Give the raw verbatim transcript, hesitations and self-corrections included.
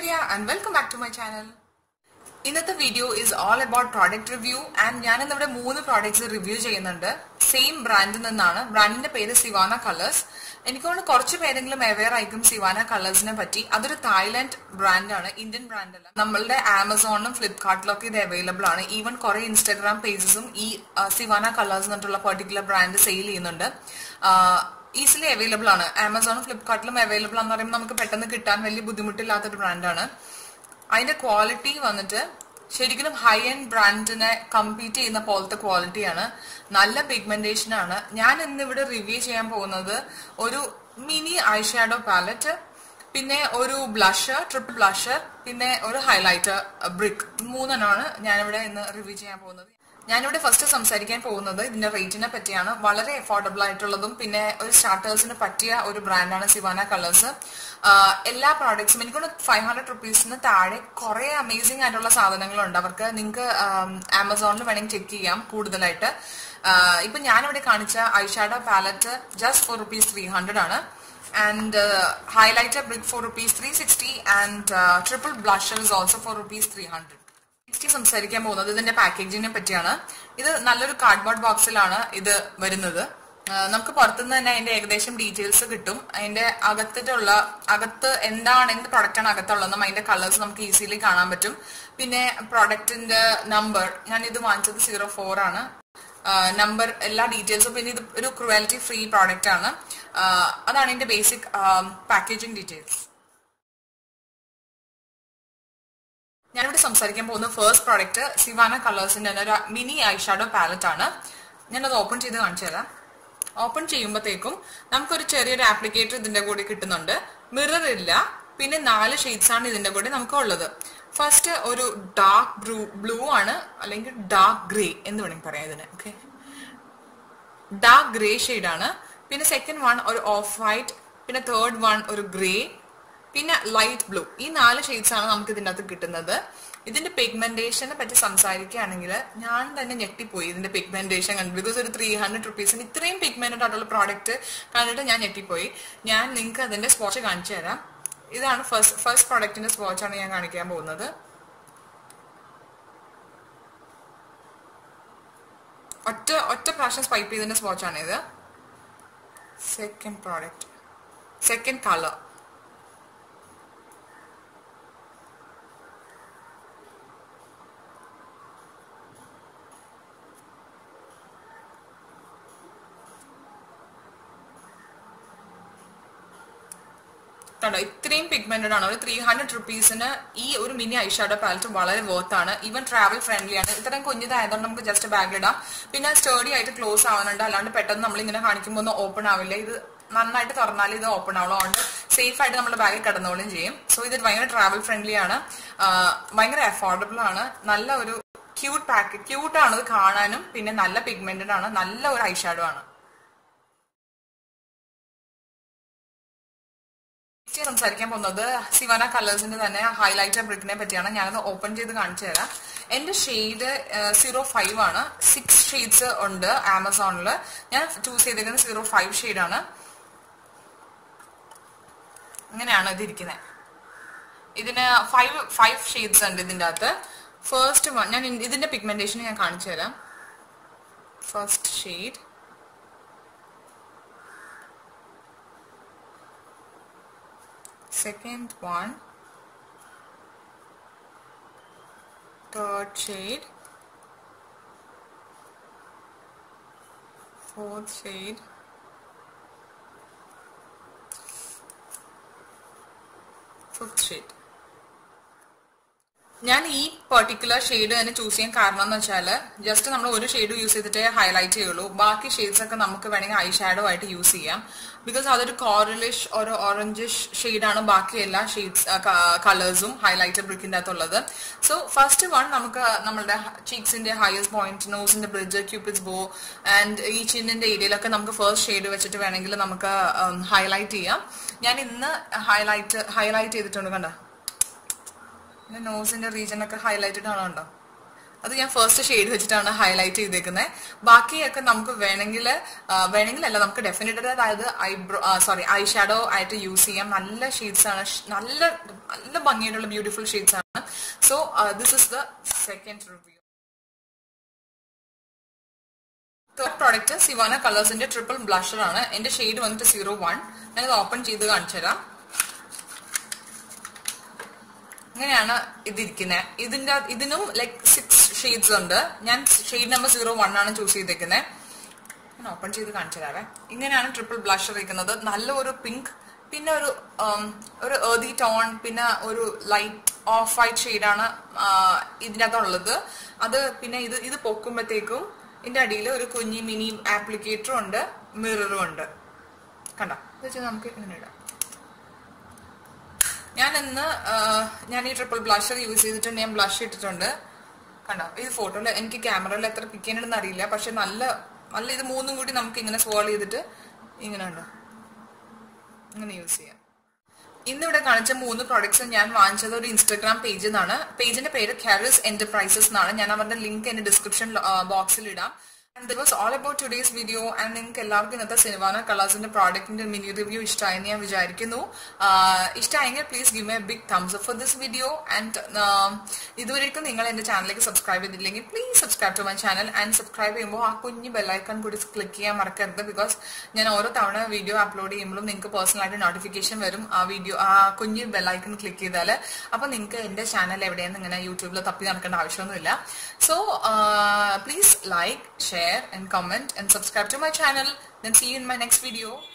Aishwarya and welcome back to my channel. ഇന്നത്തെ video is all about product review and ഞാൻ ഇന്നിവിടെ മൂന്ന് products review ചെയ്യുന്നുണ്ട്. Same ബ്രാൻഡിൽ നിന്നാണ്. ബ്രാൻഡിന്റെ പേര് സിവാന കളേഴ്സ്. എനിക്കൊന്ന് കുറച്ച് പേരെങ്കിലും അവെയർ ആയിരിക്കും സിവാന കളേഴ്സിനെ പറ്റി. അതൊരു തായ്ലൻഡ് ബ്രാൻഡാണ്, ഇന്ത്യൻ ബ്രാൻഡ് അല്ല. നമ്മളുടെ ആമസോണിലും ഫ്ലിപ്കാർട്ടിലും ഒക്കെ ഇത് അവൈലബിൾ ആണ്. ഈവൻ കുറെ ഇൻസ്റ്റാഗ്രാം പേജസും ഈ സിവാന കളേഴ്സ് എന്നിട്ടുള്ള പെർട്ടിക്കുലർ ബ്രാൻഡ് സെയിൽ ചെയ്യുന്നുണ്ട്. ഈസിലി അവൈലബിൾ ആണ്. ആമസോണും ഫ്ലിപ്കാർട്ടിലും അവൈലബിൾ ആണെന്ന് പറയുമ്പോൾ നമുക്ക് പെട്ടെന്ന് കിട്ടാൻ വലിയ ബുദ്ധിമുട്ടില്ലാത്തൊരു ബ്രാൻഡാണ്. അതിന്റെ ക്വാളിറ്റി വന്നിട്ട് ശരിക്കും ഹൈ എൻഡ് ബ്രാൻഡിനെ കമ്പീറ്റ് ചെയ്യുന്ന പോലത്തെ ക്വാളിറ്റിയാണ്. നല്ല പിഗ്മെന്റേഷൻ ആണ്. ഞാൻ ഇന്നിവിടെ റിവ്യൂ ചെയ്യാൻ പോകുന്നത് ഒരു മിനി ഐ ഷാഡോ പാലറ്റ്, പിന്നെ ഒരു ബ്ലഷർ, ട്രിപ്പിൾ ബ്ലഷർ, പിന്നെ ഒരു ഹൈലൈറ്റർ ബ്രിക്ക്. മൂന്നെണ്ണമാണ് ഞാനിവിടെ ഇന്ന് റിവ്യൂ ചെയ്യാൻ പോകുന്നത്. ഞാനിവിടെ ഫസ്റ്റ് സംസാരിക്കാൻ പോകുന്നത് ഇതിന്റെ റേറ്റിനെ പറ്റിയാണ്. വളരെ അഫോർഡബിൾ ആയിട്ടുള്ളതും പിന്നെ ഒരു സ്റ്റാർട്ടേഴ്സിന് പറ്റിയ ഒരു ബ്രാൻഡാണ് സിവാന കളേഴ്സ്. എല്ലാ പ്രോഡക്ട്സും എനിക്കൊന്ന് ഫൈവ് ഹൺഡ്രഡ് റുപ്പീസിന് താഴെ കുറെ അമേസിംഗ് ആയിട്ടുള്ള സാധനങ്ങളുണ്ട് അവർക്ക്. നിങ്ങൾക്ക് ആമസോണിൽ വേണമെങ്കിൽ ചെക്ക് ചെയ്യാം കൂടുതലായിട്ട്. ഇപ്പൊ ഞാനിവിടെ കാണിച്ച eyeshadow palette just for rupees three hundred ആണ്. And highlighter brick for rupees three sixty and triple blusher is also for rupees three hundred. Next സംസാരിക്കാൻ പോകുന്നത് ഇതിന്റെ പാക്കേജിങ്ങിനെ പറ്റിയാണ്. ഇത് നല്ലൊരു കാർഡ്ബോർഡ് ബോക്സിലാണ് ഇത് വരുന്നത്. നമുക്ക് പുറത്തുനിന്ന് തന്നെ അതിന്റെ ഏകദേശം ഡീറ്റെയിൽസ് കിട്ടും. അതിന്റെ അകത്തിട്ടുള്ള അകത്ത് എന്താണ് എന്ത് പ്രൊഡക്റ്റാണ് അകത്തുള്ളതെന്നും അതിന്റെ കളേഴ്സ് നമുക്ക് ഈസിലി കാണാൻ പറ്റും. പിന്നെ പ്രൊഡക്റ്റിന്റെ നമ്പർ, ഞാൻ ഇത് വാങ്ങിച്ചത് സീറോ ഫോർ ആണ്. നമ്പർ, എല്ലാ ഡീറ്റെയിൽസും, പിന്നെ ഇത് ഒരു ക്രുവാലിറ്റി ഫ്രീ പ്രോഡക്റ്റ് ആണ്. അതാണ് ഇതിന്റെ ബേസിക് പാക്കേജിങ് ഡീറ്റെയിൽസ്. ഞാനിവിടെ സംസാരിക്കാൻ പോകുന്ന ഫസ്റ്റ് പ്രോഡക്റ്റ് സിവാന കളേഴ്സിന്റെ ഒരു മിനി ഐ ഷാഡോ പാലറ്റ് ആണ്. ഞാനത് ഓപ്പൺ ചെയ്ത് കാണിച്ചു തരാം. ഓപ്പൺ ചെയ്യുമ്പോഴത്തേക്കും നമുക്കൊരു ചെറിയൊരു ആപ്ലിക്കേറ്റർ ഇതിന്റെ കൂടെ കിട്ടുന്നുണ്ട്. മിറർ ഇല്ല. പിന്നെ നാല് ഷെയ്ഡ്സ് ആണ് ഇതിന്റെ കൂടെ നമുക്ക് ഉള്ളത്. ഫസ്റ്റ് ഒരു ഡാർക്ക് ബ്ലൂ ബ്ലൂ ആണ്, അല്ലെങ്കിൽ ഡാർക്ക് ഗ്രേ എന്ന് വേണമെങ്കിൽ പറയാം ഇതിന്. ഓക്കെ, ഡാർക്ക് ഗ്രേ ഷെയ്ഡാണ്. പിന്നെ സെക്കൻഡ് വൺ ഒരു ഓഫ് വൈറ്റ്, പിന്നെ തേർഡ് വൺ ഒരു ഗ്രേ, പിന്നെ ലൈറ്റ് ബ്ലൂ. ഈ നാല് ഷെയ്ഡ്സ് ആണ് നമുക്ക് ഇതിൻ്റെ അകത്ത് കിട്ടുന്നത്. ഇതിന്റെ പിഗ്മെന്റേഷനെ പറ്റി സംസാരിക്കുകയാണെങ്കിൽ ഞാൻ തന്നെ ഞെട്ടിപ്പോയി ഇതിന്റെ പിഗ്മെന്റേഷൻ കണ്ടു. ബിക്കോസ് ഒരു ത്രീ ഹൺഡ്രഡ് റുപ്പീസിന് ഇത്രയും പിഗ്മെന്റഡ് ആയിട്ടുള്ള പ്രോഡക്റ്റ് കണ്ടിട്ട് ഞാൻ ഞെട്ടിപ്പോയി. ഞാൻ നിങ്ങൾക്ക് അതിന്റെ സ്പോച്ച് കാണിച്ചു തരാം. ഇതാണ് ഫസ്റ്റ് ഫസ്റ്റ് പ്രോഡക്റ്റിന്റെ സ്പോച്ചാണ് ഞാൻ കാണിക്കാൻ പോകുന്നത്. ഒറ്റ ഒറ്റ പ്രാവശ്യം സ്വൈപ്പ് ചെയ്തതിന്റെ സ്പോച്ചാണ് ഇത്. Second product, second colour. കണ്ടോ, ഇത്രയും പിഗ്മെന്റഡ് ആണ്. ഒരു ത്രീ ഹൺഡ്രഡ് റുപ്പീസിന് ഈ ഒരു മിനി ഐഷാഡോ പാലറ്റ് വളരെ വർത്ത് ആണ്. ഈവൻ ട്രാവൽ ഫ്രണ്ട്ലി ആണ്. ഇത്രയും കുഞ്ഞിതായതുകൊണ്ട് നമുക്ക് ജസ്റ്റ് ബാഗിലിടാം. പിന്നെ സ്റ്റേഡി ആയിട്ട് ക്ലോസ് ആവുന്നുണ്ട്. അല്ലാണ്ട് പെട്ടെന്ന് നമ്മളിങ്ങനെ കാണിക്കുമ്പോൾ ഒന്നും ഓപ്പൺ ആവില്ല. ഇത് നന്നായിട്ട് തുറന്നാൽ ഇത് ഓപ്പൺ ആവുള്ളൂ. അതുകൊണ്ട് സേഫ് ആയിട്ട് നമ്മുടെ ബാഗിൽ കിടന്നോളും ചെയ്യും. സോ ഇത് ഭയങ്കര ട്രാവൽ ഫ്രണ്ട്ലി ആണ്. ഭയങ്കര അഫോർഡബിൾ ആണ്. നല്ല ഒരു ക്യൂട്ട് പാക്ക്, ക്യൂട്ടാണ് ഇത് കാണാനും. പിന്നെ നല്ല പിഗ്മെന്റഡ് ആണ്. നല്ല ഒരു ഐഷാഡോ ആണ്. സംസാരിക്കാൻ പോകുന്നത് സിവാന കളേഴ്സിന്റെ തന്നെ ഹൈലൈറ്റർ ബ്രിക്കിനെ പറ്റിയാണ്. ഞാനത് ഓപ്പൺ ചെയ്ത് കാണിച്ചു തരാം. എന്റെ ഷെയ്ഡ് സീറോ ഫൈവ് ആണ്. സിക്സ് ഷെയ്ഡ്സ് ഉണ്ട് ആമസോണിൽ. ഞാൻ ചൂസ് ചെയ്തിരിക്കുന്നത് സീറോ ഫൈവ് ഷെയ്ഡാണ്. ഇങ്ങനെയാണ് ഇത് ഇരിക്കുന്നത്. ഇതിന് ഫൈവ് ഫൈവ് ഷെയ്ഡ്സ് ഉണ്ട് ഇതിൻ്റെ അകത്ത്. ഫസ്റ്റ് വൺ, ഞാൻ ഇതിന്റെ പിഗ്മെന്റേഷൻ ഞാൻ കാണിച്ചു തരാം. First shade, second one, third shade, fourth shade, fifth shade. ഞാൻ ഈ പെർട്ടിക്കുലർ ഷെയ്ഡ് തന്നെ ചൂസ് ചെയ്യാൻ കാരണം എന്ന് വെച്ചാൽ ജസ്റ്റ് നമ്മൾ ഒരു ഷെയ്ഡ് യൂസ് ചെയ്തിട്ട് ഹൈലൈറ്റ് ചെയ്യുള്ളൂ. ബാക്കി ഷെയ്ഡ്സ് ഒക്കെ നമുക്ക് വേണമെങ്കിൽ ഐ ഷാഡോ ആയിട്ട് യൂസ് ചെയ്യാം. ബിക്കോസ് അതൊരു കോറലിഷ് ഒരു ഓറഞ്ചിഷ് ഷെയ്ഡാണ് ബാക്കി എല്ലാ ഷെയ്ഡ്സ് കളേഴ്സും ഹൈലൈറ്റർ ബ്രിക്കിന്റെ അകത്തുള്ളത്. സോ ഫസ്റ്റ് വൺ നമുക്ക് നമ്മുടെ ചീക്സിന്റെ ഹയസ്റ്റ് പോയിന്റ്, നോസിന്റെ ബ്രിഡ്ജ്, ക്യൂപ്പിഡ്സ് ബോ ആൻഡ് ഈ ചിന്നിന്റെ ഏരിയയിലൊക്കെ നമുക്ക് ഫസ്റ്റ് ഷെയ്ഡ് വെച്ചിട്ട് വേണമെങ്കിൽ നമുക്ക് ഹൈലൈറ്റ് ചെയ്യാം. ഞാൻ ഇന്ന് ഹൈലൈറ്റ് ഹൈലൈറ്റ് ചെയ്തിട്ടുണ്ട്. കണ്ടോ, നോസിന്റെ റീജിയൻ ഒക്കെ ഹൈലൈറ്റഡ് ആണോ? അത് ഞാൻ ഫസ്റ്റ് ഷെയ്ഡ് വെച്ചിട്ടാണ് ഹൈലൈറ്റ് ചെയ്തേക്കുന്നത്. ബാക്കിയൊക്കെ നമുക്ക് വേണമെങ്കിൽ വേണമെങ്കിലല്ല നമുക്ക് ഡെഫിനറ്റ് അതായത് ഐബ്രോ സോറി ഐ ഷാഡോ ആയിട്ട് യൂസ് ചെയ്യാം. നല്ല ഷെയ്ഡ്സ് ആണ്, നല്ല നല്ല ഭംഗിയായിട്ടുള്ള ബ്യൂട്ടിഫുൾ ഷെയ്ഡ്സ് ആണ്. So this is the second review. Third product Sivanna കളേഴ്സിന്റെ ട്രിപ്പിൾ ബ്ലഷർ ആണ്. എന്റെ ഷെയ്ഡ് വന്നിട്ട് സീറോ വൺ. ഞാനത് ഓപ്പൺ ചെയ്ത് കാണിച്ചു തരാം. ഇങ്ങനെയാണ് ഇതിരിക്കുന്നത്. ഇതിന്റെ ഇതിനും ലൈക് സിക്സ് ഷെയ്ഡ്സ് ഉണ്ട്. ഞാൻ ഷെയ്ഡ് നമ്പർ സീറോ വൺ ആണ് ചൂസ് ചെയ്തേക്കുന്നത്. ഞാൻ ഓപ്പൺ ചെയ്ത് കാണിച്ചു തരാവേ. ഇങ്ങനെയാണ് ട്രിപ്പിൾ ബ്ലഷർ ഇരിക്കുന്നത്. നല്ല ഒരു പിങ്ക്, പിന്നെ ഒരു ഒരു ഏർതി ടോൺ, പിന്നെ ഒരു ലൈറ്റ് ഓഫ് വൈറ്റ് ഷെയ്ഡാണ് ഇതിനകത്തുള്ളത്. അത് പിന്നെ ഇത് ഇത് പൊക്കുമ്പോഴത്തേക്കും ഇതിന്റെ അടിയിൽ ഒരു കുഞ്ഞി മിനി ആപ്ലിക്കേറ്ററും ഉണ്ട്, മിററും ഉണ്ട്. കണ്ടോ? ഇത് വെച്ചാൽ നമുക്ക് ഇങ്ങനെ ഇടാം. ഞാൻ ഇന്ന് ഞാൻ ഈ ട്രിപ്പിൾ ബ്ലഷർ യൂസ് ചെയ്തിട്ടുണ്ട്. ഞാൻ ബ്ലഷ് ഇട്ടിട്ടുണ്ട്. കണ്ടോ? ഇത് ഫോട്ടോയിൽ എനിക്ക് ക്യാമറയിൽ എത്ര പിക്ക് ചെയ്യണമെന്ന് അറിയില്ല. പക്ഷെ നല്ല നല്ല ഇത് മൂന്നും കൂടി നമുക്ക് ഇങ്ങനെ സ്വേൾ ചെയ്തിട്ട് ഇങ്ങനെ ഉണ്ടോ ഇങ്ങനെ യൂസ് ചെയ്യാം. ഇന്നിവിടെ കാണിച്ച മൂന്ന് പ്രോഡക്ട്സും ഞാൻ വാങ്ങിച്ചത് ഒരു ഇൻസ്റ്റാഗ്രാം പേജിൽ നിന്നാണ്. പേജിന്റെ പേര് കാരിസ് എന്റർപ്രൈസസ് എന്നാണ്. ഞാൻ അവരുടെ ലിങ്ക് എന്റെ ഡിസ്ക്രിപ്ഷൻ ബോക്സിൽ ഇടാം. And that was all about today's video. And നിങ്ങൾക്ക് എല്ലാവർക്കും ഇന്നത്തെ സിവാന കളേഴ്സിന്റെ പ്രോഡക്റ്റിന്റെ മിനി റിവ്യൂ ഇഷ്ടമായെന്ന് ഞാൻ വിചാരിക്കുന്നു. ഇഷ്ടമായെങ്കിൽ please give me a big thumbs up for this video. And ഇതുവരെയ്ക്കും നിങ്ങൾ എന്റെ ചാനലിലേക്ക് സബ്സ്ക്രൈബ് ചെയ്തില്ലെങ്കിൽ please subscribe to my channel. And subscribe ചെയ്യുമ്പോൾ ആ കുഞ്ഞ് ബെല്ലൈക്കൺ കൂടി ക്ലിക്ക് ചെയ്യാൻ മറക്കരുത്. ബിക്കോസ് ഞാൻ ഓരോ തവണ വീഡിയോ അപ്ലോഡ് ചെയ്യുമ്പോഴും നിങ്ങൾക്ക് പേഴ്സണലായിട്ട് നോട്ടിഫിക്കേഷൻ വരും ആ വീഡിയോ ആ കുഞ്ഞ് ബെല്ലൈക്കൺ ക്ലിക്ക് ചെയ്താൽ. അപ്പൊ നിങ്ങൾക്ക് എന്റെ ചാനൽ എവിടെയെന്ന് ഇങ്ങനെ യൂട്യൂബിൽ തപ്പി നടക്കേണ്ട ആവശ്യമൊന്നുമില്ല. So please like, share and comment and subscribe to my channel. Then see you in my next video.